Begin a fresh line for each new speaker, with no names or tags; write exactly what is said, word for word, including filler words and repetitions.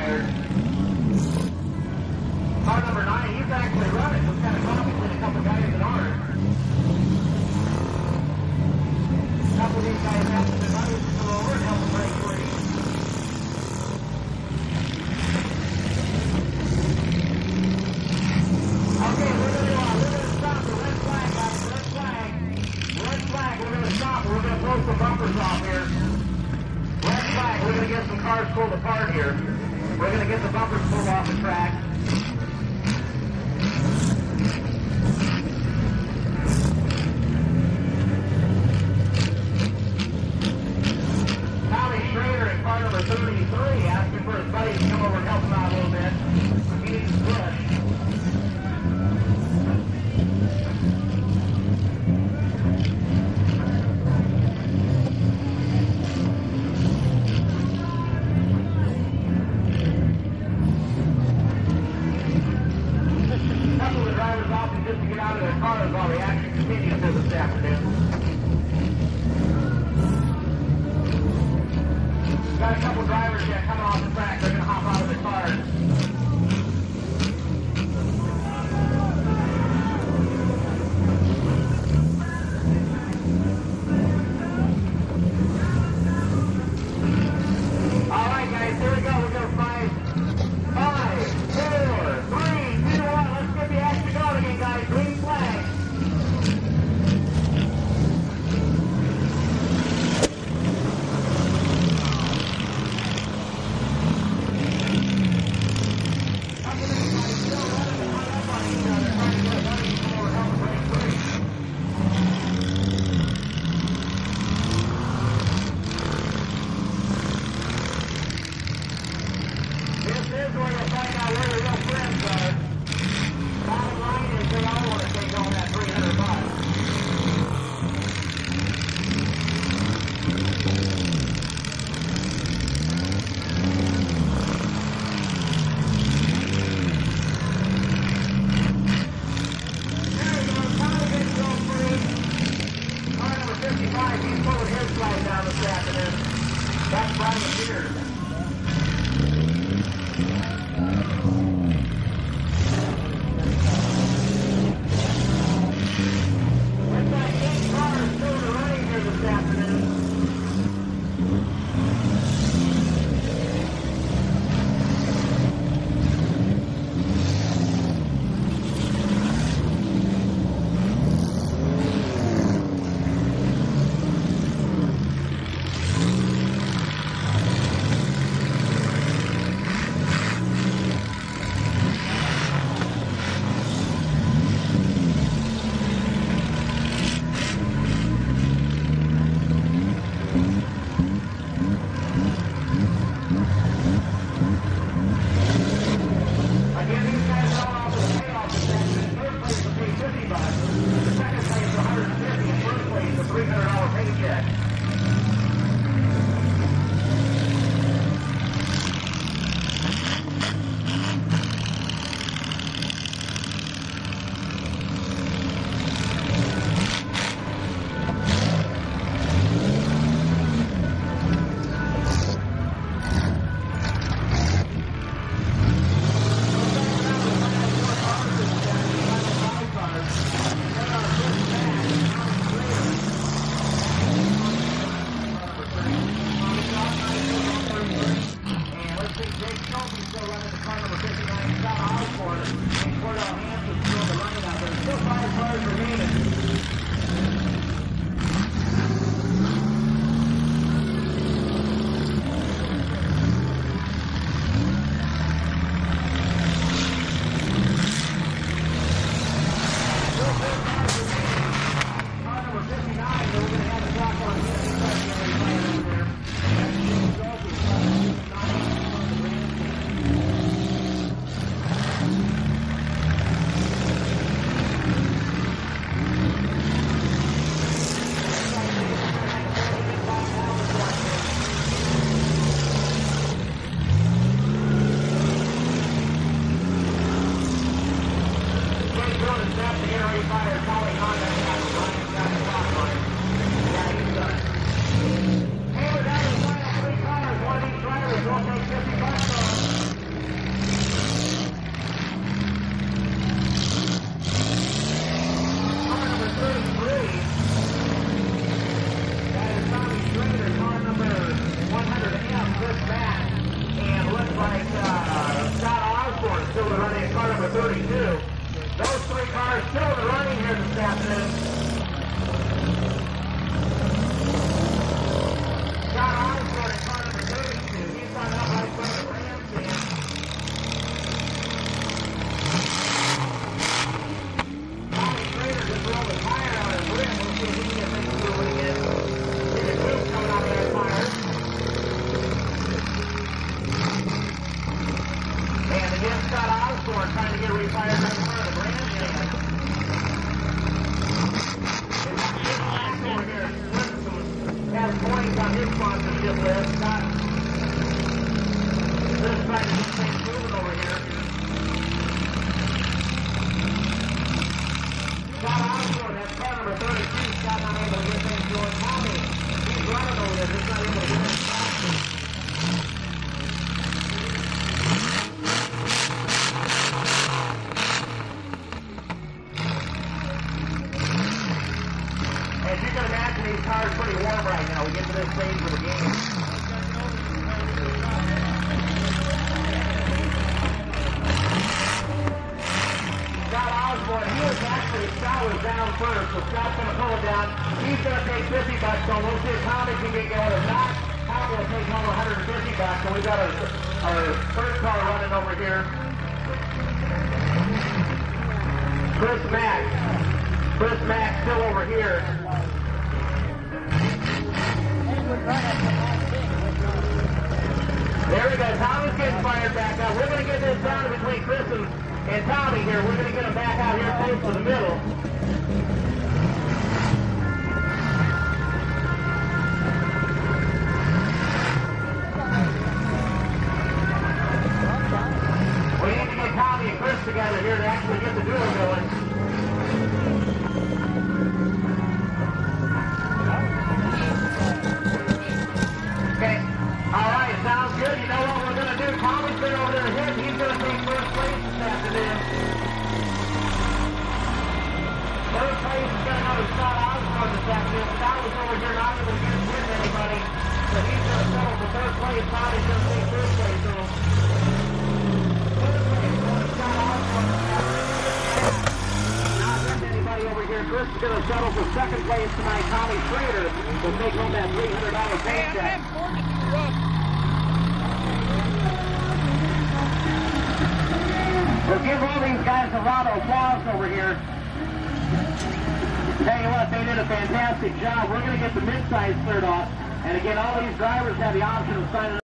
expired. Car number nine, he's actually running. Some kind of coffee with a couple guys that aren't. A couple of these guys have to run to come over and help them break free. Okay, we're going to, uh, we're going to stop the red flag, guys. Red flag. Red flag. We're going to stop. We're going to close the bumpers off here. Red flag. We're going to get some cars pulled apart here. We're going to get the bumpers pulled off the track. Tommy Schrader in car number thirty-three asking for his buddy to come over and help him out a little bit. He needs a push. Just to get out of their cars while the action continues for this afternoon. Got a couple drivers yet coming off the track. They're going to hop out of their cars. All right, guys, here we go. We're going to find five, four, three, two, one. Let's get the action going again, guys. Green flag. This is where you'll find out where the real friends are. Bottom line is they all want to take home that three hundred bucks. There he goes, coming against Joe Free. Car number fifty-five, he's pulling his flag down this afternoon. That's Brian Beard. Hey, we're down to the final three cars. One of these drivers will take fifty bucks on. three cars still in the running here this afternoon. Scott Osborne in car number thirty-two. He's on up right front of the Ram stand. Tommy Schrader just rolled a tire on his rim. We'll see if he can get things moving again. See the tube coming out of that tire. And again, Scott Osborne trying to get refired right in front of the grandstand. Over here has points on his sponsorship list. Scott, this trying to get things moving over here. Scott Osborne has car number thirty-two. Scott not able to get things going. Tommy, he's running over there, just not able to get it started. As you can imagine, these cars are pretty warm right now. We get to this stage of the game. Scott Osborne, he was actually, Scott was down first, so Scott's going to pull it down. He's going to take fifty bucks, so we'll see if Tommy can get going. If not, Tommy will take home one hundred fifty bucks, and we've got our, our third car running over here. Chris Mack. Chris Mack still over here. There we go. Tommy's getting fired back up. We're going to get this down between Chris and, and Tommy here. We're going to get him back out here close to the middle. We need to get Tommy and Chris together here to actually get the duel going. Okay. All right, sounds good. You know what we're going to do? Tommy's been over there hit. He's going to take first place this afternoon. First place is going to go to Scott Osborne this afternoon. Scott was over here not able to get hit anybody. So he's going to settle for third place. Tommy's going to take first place. So third place going to Scott Osborne this afternoon. Not getting anybody over here. Chris is going to settle for second place tonight. Tommy Schrader will take home that three hundred dollar paycheck. We'll give all these guys a round of applause over here. Tell you what, they did a fantastic job. We're going to get the mid-size cleared off. And again, all these drivers have the option of signing